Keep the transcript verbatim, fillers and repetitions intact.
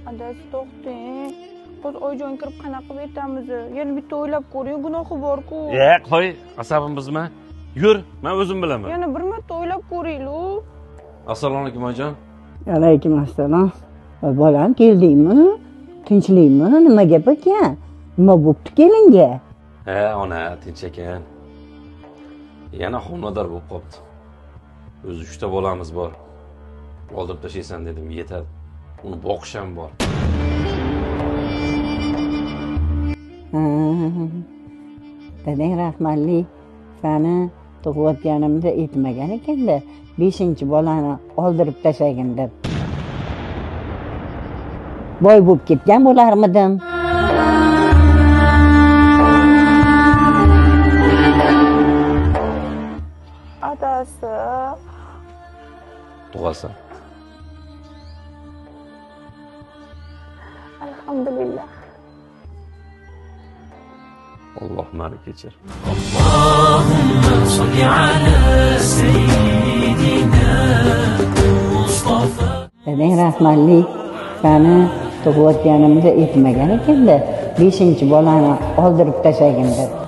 Adasi to'xting. Biz oyjon kirib qanaqa qilib aytamiz? Yana bitta o'ylab ko'ring, gunohi bor-ku. E, qo'y, asabim buzma. Yur, men o'zim bilaman. Yana bir marta o'ylab ko'ring-lu. Assalomu alaykum oyijon. Alaykum assalom. Bolam keldingmi? Tinchlikmi? Nima gap ekan? Nima bo'pti kelinga? He, ona, tinch ekan. Yana xonador bo'lib qopti. O'zi uchta bolamiz bor. Oldirib tashlaysan dedim, yetadi. Uni boqish ham bor. Dadang rahmatli sani tug'ayotganimda aytmagan ekanda, beshinchi bolani oldirib tashlagin deb. Boy bo'lib ketgan bo'larmidim? Adasi. Tug'asan. Alhamdulillah. Alloh meni kechir. Allohumma solli ala sayyidina Mustafa. Dadang rahmatli sani tug'ayotganimda aytmagan ekanda, beshinchi bolani oldirib tashlagin deb.